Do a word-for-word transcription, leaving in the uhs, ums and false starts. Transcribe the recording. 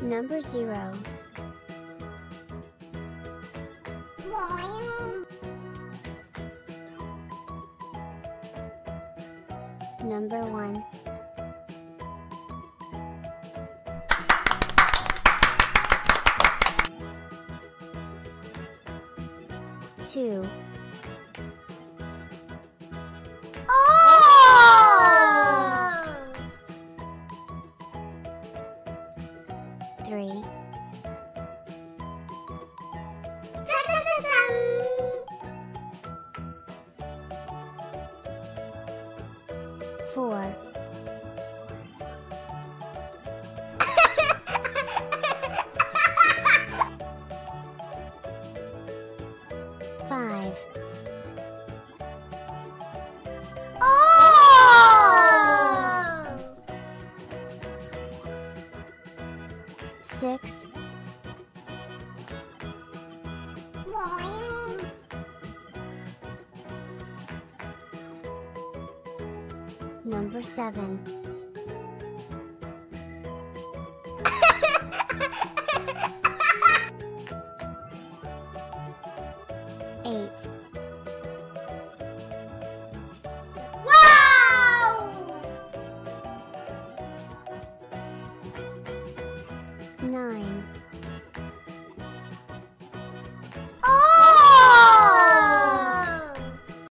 Number zero. One. Number one. Two. Oh! Three. Dun-dun-dun-dun. Four. Five. Oh! Six. One. Number seven. Eight. Wow! Nine.